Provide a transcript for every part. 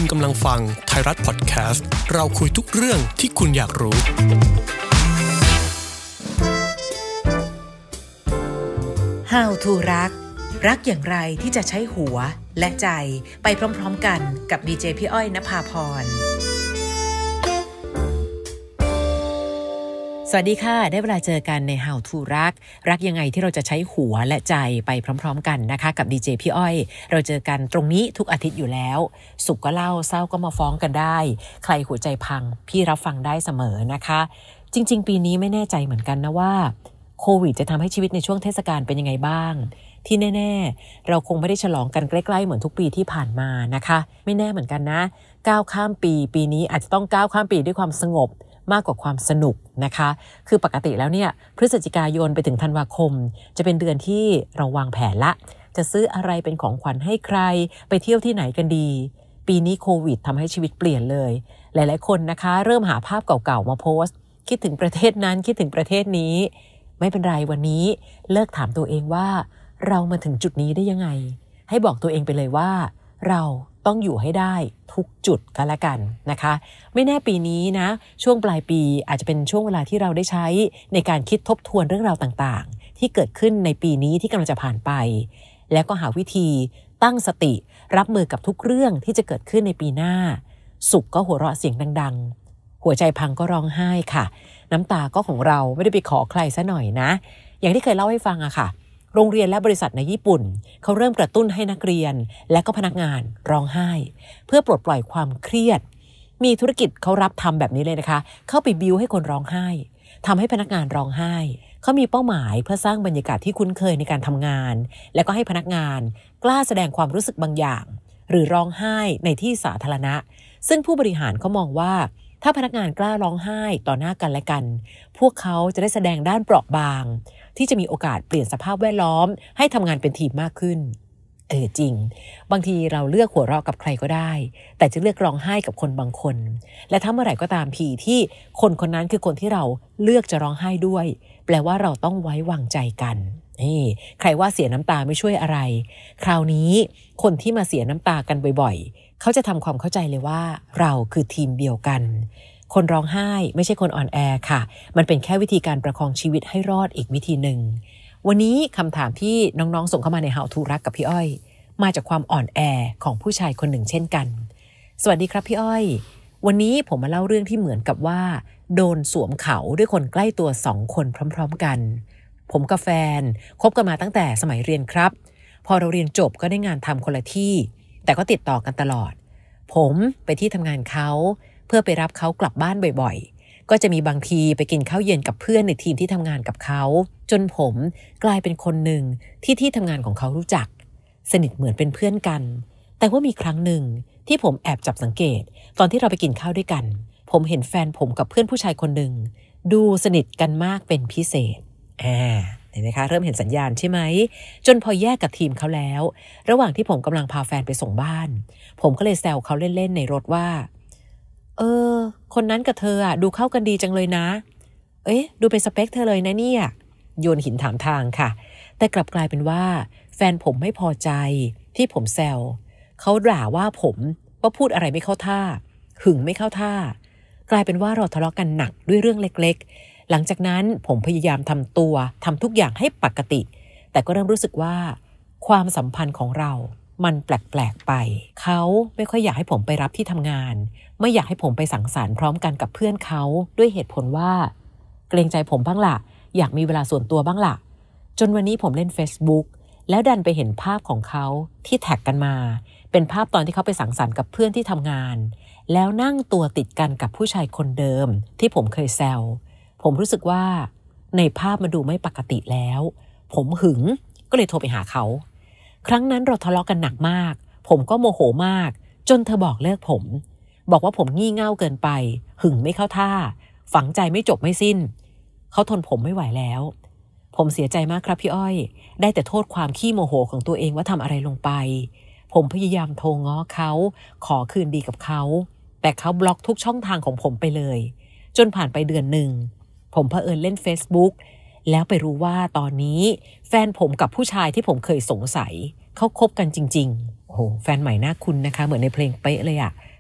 กำลังฟังไทยรัฐพอดแคสต์เราคุยทุกเรื่องที่คุณอยากรู้ How to รักอย่างไรที่จะใช้หัวและใจไปพร้อมๆกันกับดีเจพี่อ้อยณภาพรสวัสดีค่ะได้เวลาเจอกันใน How to รักยังไงที่เราจะใช้หัวและใจไปพร้อมๆกันนะคะกับดีเจพี่อ้อยเราเจอกันตรงนี้ทุกอาทิตย์อยู่แล้วสุขก็เล่าเศร้าก็มาฟ้องกันได้ใครหัวใจพังพี่รับฟังได้เสมอนะคะจริงๆปีนี้ไม่แน่ใจเหมือนกันนะว่าโควิดจะทำให้ชีวิตในช่วงเทศกาลเป็นยังไงบ้างที่แน่ๆเราคงไม่ได้ฉลองกันใกล้ๆเหมือนทุกปีที่ผ่านมานะคะไม่แน่เหมือนกันนะก้าวข้ามปีนี้อาจจะต้องก้าวข้ามปีด้วยความสงบมากกว่าความสนุกนะคะคือปกติแล้วเนี่ยพฤศจิกายนไปถึงธันวาคมจะเป็นเดือนที่เราวางแผนละจะซื้ออะไรเป็นของขวัญให้ใครไปเที่ยวที่ไหนกันดีปีนี้โควิดทำให้ชีวิตเปลี่ยนเลยหลายๆคนนะคะเริ่มหาภาพเก่าๆมาโพสต์คิดถึงประเทศนั้นคิดถึงประเทศนี้ไม่เป็นไรวันนี้เลิกถามตัวเองว่าเรามาถึงจุดนี้ได้ยังไงให้บอกตัวเองไปเลยว่าเราต้องอยู่ให้ได้ทุกจุดก็แล้วกันนะคะไม่แน่ปีนี้นะช่วงปลายปีอาจจะเป็นช่วงเวลาที่เราได้ใช้ในการคิดทบทวนเรื่องราวต่างๆที่เกิดขึ้นในปีนี้ที่กำลังจะผ่านไปแล้วก็หาวิธีตั้งสติรับมือกับทุกเรื่องที่จะเกิดขึ้นในปีหน้าสุขก็หัวเราะเสียงดังๆหัวใจพังก็ร้องไห้ค่ะน้ำตาก็ของเราไม่ได้ไปขอใครซะหน่อยนะอย่างที่เคยเล่าให้ฟังอะค่ะโรงเรียนและบริษัทในญี่ปุ่นเขาเริ่มกระตุ้นให้นักเรียนและก็พนักงานร้องไห้เพื่อปลดปล่อยความเครียดมีธุรกิจเขารับทำแบบนี้เลยนะคะเข้าไปบิ้วให้คนร้องไห้ทำให้พนักงานร้องไห้เขามีเป้าหมายเพื่อสร้างบรรยากาศที่คุ้นเคยในการทำงานแล้วก็ให้พนักงานกล้าแสดงความรู้สึกบางอย่างหรือร้องไห้ในที่สาธารณะซึ่งผู้บริหารเขามองว่าถ้าพนักงานกล้าร้องไห้ต่อหน้ากันและกันพวกเขาจะได้แสดงด้านเปราะบางที่จะมีโอกาสเปลี่ยนสภาพแวดล้อมให้ทำงานเป็นทีมมากขึ้นจริงบางทีเราเลือกหัวเราะกับใครก็ได้แต่จะเลือกร้องไห้กับคนบางคนและถ้าเมื่อไหร่ก็ตามทีที่คนคนนั้นคือคนที่เราเลือกจะร้องไห้ด้วยแปลว่าเราต้องไว้วางใจกันใครว่าเสียน้ำตาไม่ช่วยอะไรคราวนี้คนที่มาเสียน้ำตากันบ่อยๆเขาจะทำความเข้าใจเลยว่าเราคือทีมเดียวกันคนร้องไห้ไม่ใช่คนอ่อนแอค่ะมันเป็นแค่วิธีการประคองชีวิตให้รอดอีกวิธีหนึ่งวันนี้คำถามที่น้องๆส่งเข้ามาใน How to รักกับพี่อ้อยมาจากความอ่อนแอของผู้ชายคนหนึ่งเช่นกันสวัสดีครับพี่อ้อยวันนี้ผมมาเล่าเรื่องที่เหมือนกับว่าโดนสวมเขาด้วยคนใกล้ตัว2คนพร้อมๆกันผมกับแฟนคบกันมาตั้งแต่สมัยเรียนครับพอเราเรียนจบก็ได้งานทำคนละที่แต่ก็ติดต่อกันตลอดผมไปที่ทำงานเขาเพื่อไปรับเขากลับบ้านบ่อยๆก็จะมีบางทีไปกินข้าวเย็นกับเพื่อนในทีมที่ทำงานกับเขาจนผมกลายเป็นคนหนึ่งที่ทำงานของเขารู้จักสนิทเหมือนเป็นเพื่อนกันแต่ว่ามีครั้งหนึ่งที่ผมแอบจับสังเกตตอนที่เราไปกินข้าวด้วยกันผมเห็นแฟนผมกับเพื่อนผู้ชายคนหนึ่งดูสนิทกันมากเป็นพิเศษเห็นไหมคะเริ่มเห็นสัญญาณใช่ไหมจนพอแยกกับทีมเขาแล้วระหว่างที่ผมกำลังพาแฟนไปส่งบ้านผมก็เลยแซวเขาเล่นๆในรถว่าคนนั้นกับเธอดูเข้ากันดีจังเลยนะดูเป็นสเปคเธอเลยนะเนี่ยโยนหินถามทางค่ะแต่กลับกลายเป็นว่าแฟนผมไม่พอใจที่ผมแซวเขาด่าว่าผมว่าพูดอะไรไม่เข้าท่าหึงไม่เข้าท่ากลายเป็นว่าเราทะเลาะกันหนักด้วยเรื่องเล็กๆหลังจากนั้นผมพยายามทำทุกอย่างให้ปกติแต่ก็เริ่มรู้สึกว่าความสัมพันธ์ของเรามันแปลกๆไปเขาไม่ค่อยอยากให้ผมไปรับที่ทำงานไม่อยากให้ผมไปสังสรรค์พร้อมกันกับเพื่อนเขาด้วยเหตุผลว่าเกรงใจผมบ้างล่ะอยากมีเวลาส่วนตัวบ้างล่ะจนวันนี้ผมเล่น Facebook แล้วดันไปเห็นภาพของเขาที่แท็กกันมาเป็นภาพตอนที่เขาไปสังสรรค์กับเพื่อนที่ทำงานแล้วนั่งตัวติดกันกับผู้ชายคนเดิมที่ผมเคยแซวผมรู้สึกว่าในภาพมันดูไม่ปกติแล้วผมหึงก็เลยโทรไปหาเขาครั้งนั้นเราทะเลาะกันหนักมากผมก็โมโหมากจนเธอบอกเลิกผมบอกว่าผมงี่เง่าเกินไปหึงไม่เข้าท่าฝังใจไม่จบไม่สิ้นเขาทนผมไม่ไหวแล้วผมเสียใจมากครับพี่อ้อยได้แต่โทษความขี้โมโหของตัวเองว่าทำอะไรลงไปผมพยายามโทรง้อเขาขอคืนดีกับเขาแต่เขาบล็อกทุกช่องทางของผมไปเลยจนผ่านไปเดือนหนึ่งผมเผอิญเล่น Facebook แล้วไปรู้ว่าตอนนี้แฟนผมกับผู้ชายที่ผมเคยสงสัยเขาคบกันจริงๆโอ้โหแฟนใหม่น่าคุ้นนะคะเหมือนในเพลงเป๊ะเลยผ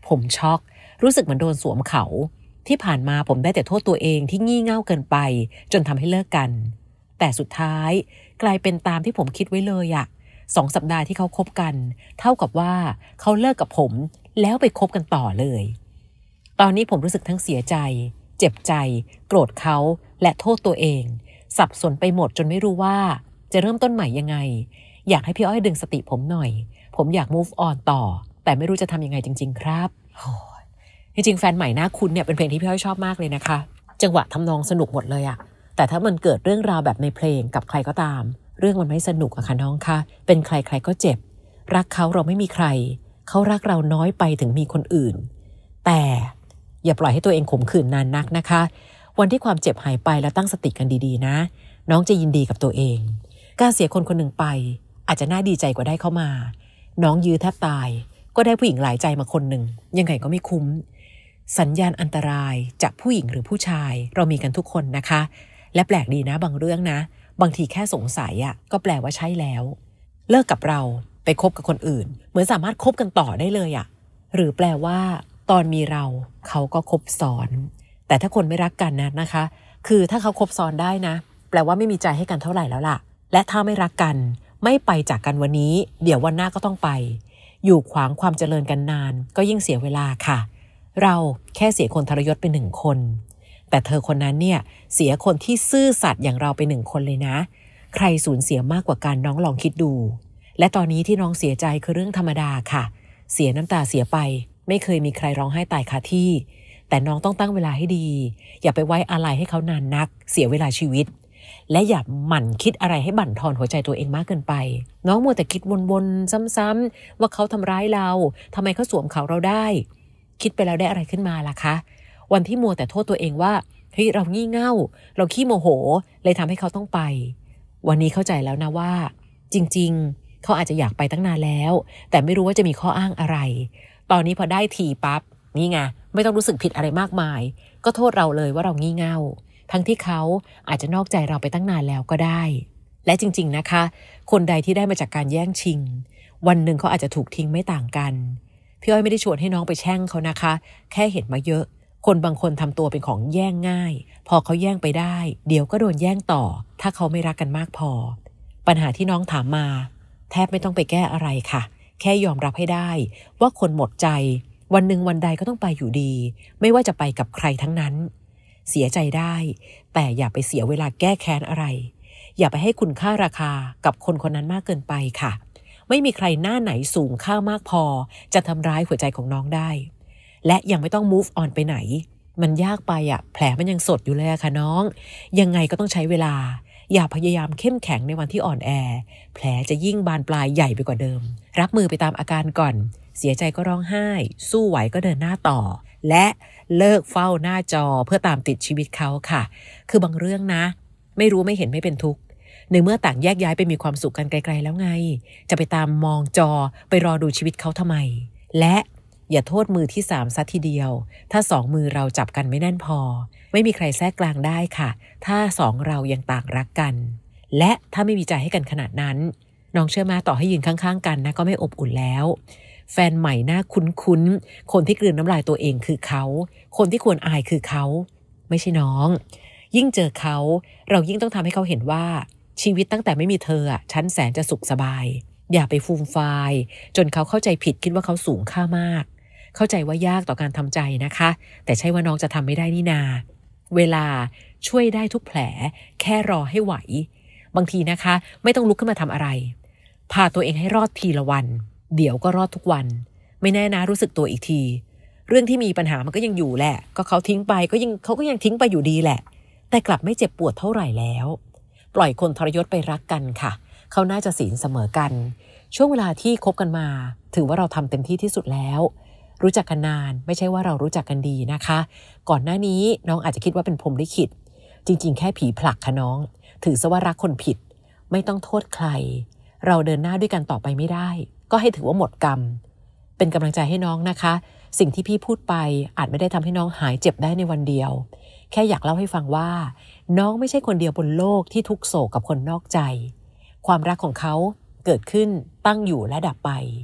ผมช็อกรู้สึกเหมือนโดนสวมเขาที่ผ่านมาผมได้แต่โทษตัวเองที่งี่เง่าเกินไปจนทำให้เลิกกันแต่สุดท้ายกลายเป็นตามที่ผมคิดไว้เลยอะ2 สัปดาห์ที่เขาคบกันเท่ากับว่าเขาเลิกกับผมแล้วไปคบกันต่อเลยตอนนี้ผมรู้สึกทั้งเสียใจเจ็บใจโกรธเขาและโทษตัวเองสับสนไปหมดจนไม่รู้ว่าจะเริ่มต้นใหม่ยังไงอยากให้พี่อ้อยดึงสติผมหน่อยผมอยาก move on ต่อแต่ไม่รู้จะทำยังไงจริงๆครับจริงๆแฟนใหม่น่าคุ้นเนี่ยเป็นเพลงที่พี่อ้อยชอบมากเลยนะคะจังหวะทำนองสนุกหมดเลยอะแต่ถ้ามันเกิดเรื่องราวแบบในเพลงกับใครก็ตามเรื่องมันไม่สนุกอะค่ะน้องคะเป็นใครใครก็เจ็บรักเขาเราไม่มีใครเขารักเราน้อยไปถึงมีคนอื่นแต่อย่าปล่อยให้ตัวเองขมขื่นนานนักนะคะวันที่ความเจ็บหายไปแล้วตั้งสติกันดีๆนะน้องจะยินดีกับตัวเองการเสียคนคนหนึ่งไปอาจจะน่าดีใจกว่าได้เข้ามาน้องยื้อแทบตายก็ได้ผู้หญิงหลายใจมาคนหนึ่งยังไงก็ไม่คุ้มสัญญาณอันตรายจากผู้หญิงหรือผู้ชายเรามีกันทุกคนนะคะและแปลกดีนะบางเรื่องนะบางทีแค่สงสัยอ่ะก็แปลว่าใช่แล้วเลิกกับเราไปคบกับคนอื่นเหมือนสามารถคบกันต่อได้เลยอ่ะหรือแปลว่าตอนมีเราเขาก็คบซ้อนแต่ถ้าคนไม่รักกันนะคะคือถ้าเขาคบซ้อนได้นะแปลว่าไม่มีใจให้กันเท่าไหร่แล้วล่ะและถ้าไม่รักกันไม่ไปจากกันวันนี้เดี๋ยววันหน้าก็ต้องไปอยู่ขวางความเจริญกันนานก็ยิ่งเสียเวลาค่ะเราแค่เสียคนทรยศไป1 คนแต่เธอคนนั้นเนี่ยเสียคนที่ซื่อสัตย์อย่างเราไป1 คนเลยนะใครสูญเสียมากกว่ากันน้องลองคิดดูและตอนนี้ที่น้องเสียใจคือเรื่องธรรมดาค่ะเสียน้ำตาเสียไปไม่เคยมีใครร้องไห้ตายคาที่แต่น้องต้องตั้งเวลาให้ดีอย่าไปไว้อาลัยให้เขานานนักเสียเวลาชีวิตและอย่าหมั่นคิดอะไรให้บั่นทอนหัวใจตัวเองมากเกินไปน้องมัวแต่คิดวนๆซ้ำๆว่าเขาทำร้ายเราทำไมเขาสวมเขาเราได้คิดไปแล้วได้อะไรขึ้นมาล่ะคะวันที่มัวแต่โทษตัวเองว่าเฮ้ยเรางี่เง่าเราขี้โมโหเลยทำให้เขาต้องไปวันนี้เข้าใจแล้วนะว่าจริงๆเขาอาจจะอยากไปตั้งนานแล้วแต่ไม่รู้ว่าจะมีข้ออ้างอะไรตอนนี้พอได้ทีปั๊บนี่ไงไม่ต้องรู้สึกผิดอะไรมากมายก็โทษเราเลยว่าเรางี่เง่าทั้งที่เขาอาจจะนอกใจเราไปตั้งนานแล้วก็ได้และจริงๆนะคะคนใดที่ได้มาจากการแย่งชิงวันหนึ่งเขาอาจจะถูกทิ้งไม่ต่างกันพี่อ้อยไม่ได้ชวนให้น้องไปแช่งเขานะคะแค่เห็นมาเยอะคนบางคนทำตัวเป็นของแย่งง่ายพอเขาแย่งไปได้เดี๋ยวก็โดนแย่งต่อถ้าเขาไม่รักกันมากพอปัญหาที่น้องถามมาแทบไม่ต้องไปแก้อะไรค่ะแค่ยอมรับให้ได้ว่าคนหมดใจวันหนึ่งวันใดก็ต้องไปอยู่ดีไม่ว่าจะไปกับใครทั้งนั้นเสียใจได้แต่อย่าไปเสียเวลาแก้แค้นอะไรอย่าไปให้คุณค่าราคากับคนคนนั้นมากเกินไปค่ะไม่มีใครหน้าไหนสูงค่ามากพอจะทำร้ายหัวใจของน้องได้และยังไม่ต้อง move on ไปไหนมันยากไปอ่ะแผลมันยังสดอยู่เลยค่ะน้องยังไงก็ต้องใช้เวลาอย่าพยายามเข้มแข็งในวันที่อ่อนแอแผลจะยิ่งบานปลายใหญ่ไปกว่าเดิมรับมือไปตามอาการก่อนเสียใจก็ร้องไห้สู้ไหวก็เดินหน้าต่อและเลิกเฝ้าหน้าจอเพื่อตามติดชีวิตเขาค่ะคือบางเรื่องนะไม่รู้ไม่เห็นไม่เป็นทุกข์ในเมื่อต่างแยกย้ายไปมีความสุขกันไกลๆแล้วไงจะไปตามมองจอไปรอดูชีวิตเขาทำไมและอย่าโทษมือที่3ซะทีเดียวถ้า2มือเราจับกันไม่แน่นพอไม่มีใครแทรกกลางได้ค่ะถ้า2เรายังต่างรักกันและถ้าไม่มีใจให้กันขนาดนั้นน้องเชื่อมาต่อให้ยืนข้างๆกันนะก็ไม่อบอุ่นแล้วแฟนใหม่หน้าคุ้นๆคนที่กลืนน้ำลายตัวเองคือเขาคนที่ควรอายคือเขาไม่ใช่น้องยิ่งเจอเขาเรายิ่งต้องทำให้เขาเห็นว่าชีวิตตั้งแต่ไม่มีเธอฉันแสนจะสุขสบายอย่าไปฟูมฟายจนเขาเข้าใจผิดคิดว่าเขาสูงค่ามากเข้าใจว่ายากต่อการทำใจนะคะแต่ใช่ว่าน้องจะทำไม่ได้นี่นาเวลาช่วยได้ทุกแผลแค่รอให้ไหวบางทีนะคะไม่ต้องลุกขึ้นมาทำอะไรพาตัวเองให้รอดทีละวันเดี๋ยวก็รอดทุกวันไม่แน่นะรู้สึกตัวอีกทีเรื่องที่มีปัญหามันก็ยังอยู่แหละก็เขาทิ้งไปเขาก็ยังทิ้งไปอยู่ดีแหละแต่กลับไม่เจ็บปวดเท่าไหร่แล้วปล่อยคนทรยศไปรักกันค่ะเขาน่าจะศีลเสมอกันช่วงเวลาที่คบกันมาถือว่าเราทำเต็มที่ที่สุดแล้วรู้จักกันนานไม่ใช่ว่าเรารู้จักกันดีนะคะก่อนหน้านี้น้องอาจจะคิดว่าเป็นพรหมลิขิตจริงๆแค่ผีผลักค่ะน้องถือซะว่ารักคนผิดไม่ต้องโทษใครเราเดินหน้าด้วยกันต่อไปไม่ได้ก็ให้ถือว่าหมดกรรมเป็นกำลังใจให้น้องนะคะสิ่งที่พี่พูดไปอาจไม่ได้ทำให้น้องหายเจ็บได้ในวันเดียวแค่อยากเล่าให้ฟังว่าน้องไม่ใช่คนเดียวบนโลกที่ทุกโศกกับคนนอกใจความรักของเขาเกิดขึ้นตั้งอยู่และดับไป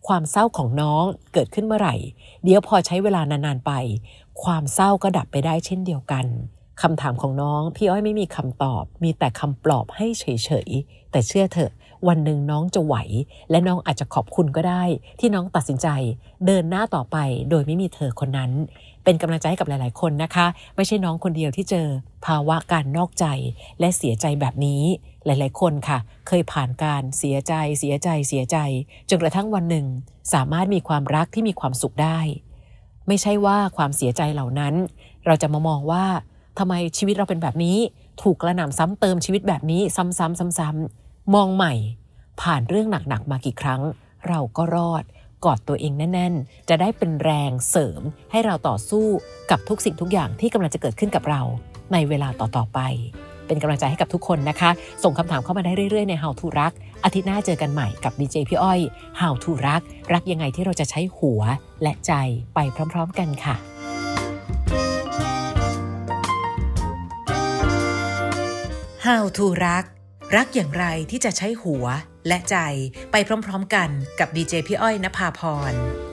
ความเศร้าของน้องเกิดขึ้นเมื่อไหร่เดี๋ยวพอใช้เวลานานๆไปความเศร้าก็ดับไปได้เช่นเดียวกันคำถามของน้องพี่อ้อยไม่มีคำตอบมีแต่คำปลอบให้เฉยๆแต่เชื่อเถอะวันหนึ่งน้องจะไหวและน้องอาจจะขอบคุณก็ได้ที่น้องตัดสินใจเดินหน้าต่อไปโดยไม่มีเธอคนนั้นเป็นกำลังใจให้กับหลายๆคนนะคะไม่ใช่น้องคนเดียวที่เจอภาวะการนอกใจและเสียใจแบบนี้หลายๆคนค่ะเคยผ่านการเสียใจจนกระทั่งวันหนึ่งสามารถมีความรักที่มีความสุขได้ไม่ใช่ว่าความเสียใจเหล่านั้นเราจะมามองว่าทำไมชีวิตเราเป็นแบบนี้ถูกกระหน่ำซ้ำเติมชีวิตแบบนี้ซ้ำๆมองใหม่ผ่านเรื่องหนักๆมากี่ครั้งเราก็รอดกอดตัวเองแน่นๆจะได้เป็นแรงเสริมให้เราต่อสู้กับทุกสิ่งทุกอย่างที่กำลังจะเกิดขึ้นกับเราในเวลาต่อๆไปเป็นกำลังใจให้กับทุกคนนะคะส่งคำถามเข้ามาได้เรื่อยๆใน How to รักอาทิตย์หน้าเจอกันใหม่กับดีเจพี่อ้อย How to รักยังไงที่เราจะใช้หัวและใจไปพร้อมๆกันค่ะ How to รักอย่างไรที่จะใช้หัวและใจไปพร้อมๆกันกับดีเจพี่อ้อยณภาพร